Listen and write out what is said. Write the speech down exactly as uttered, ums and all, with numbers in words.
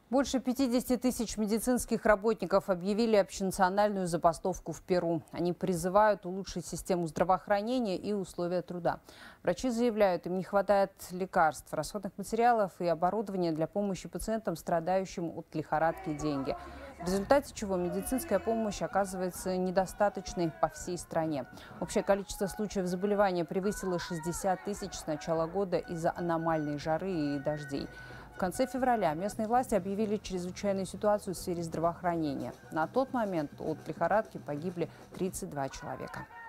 Больше пятидесяти тысяч медицинских работников объявили общенациональную забастовку в Перу. Они призывают улучшить систему здравоохранения и условия труда. Врачи заявляют, им не хватает лекарств, расходных материалов и оборудования для помощи пациентам, страдающим от лихорадки и деньги. В результате чего медицинская помощь оказывается недостаточной по всей стране. Общее количество случаев заболевания превысило шестьдесят тысяч с начала года из-за аномальной жары и дождей. В конце февраля местные власти объявили чрезвычайную ситуацию в сфере здравоохранения. На тот момент от лихорадки погибли тридцать два человека.